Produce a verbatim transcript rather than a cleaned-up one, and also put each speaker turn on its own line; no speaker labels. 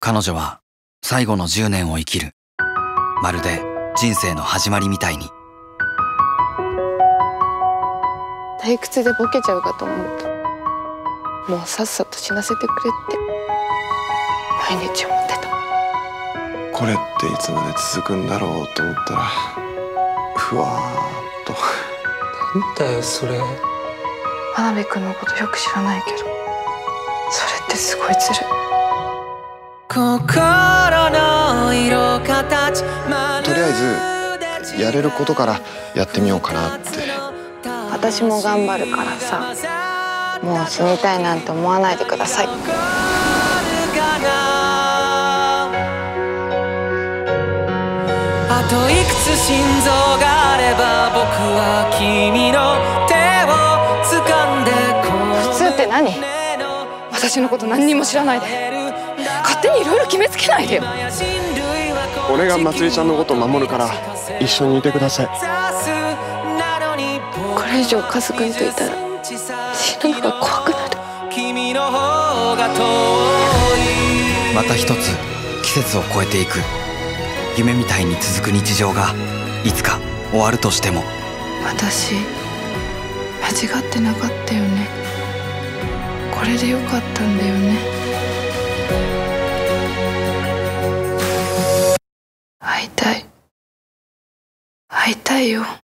彼女は最後のじゅうねんを生きる。まるで人生の始まりみたいに。
退屈でボケちゃうかと思うと、もうさっさと死なせてくれって毎日思ってた。
これっていつまで続くんだろうと思ったら、ふわーっと。
なんだよそれ。
真鍋君のことよく知らないけど、それってすごいずるい。
心の色形、
とりあえずやれることからやってみようかなって。
私も頑張るからさ、もう死にたいなんて思わないでください。
あといくつ心臓があれば僕は君の手を掴んでこう。
普通って何？私のこと何にも知らないで勝手にいろいろ決めつけないでよ。
俺がまつりちゃんのことを守るから一緒にいてください。
これ以上カズ君といたら死ぬのが怖くなる。
また一つ季節を越えていく夢みたいに続く日常がいつか終わるとしても、
私間違ってなかったよね。これでよかったんだよね。会いたい会いたいよ。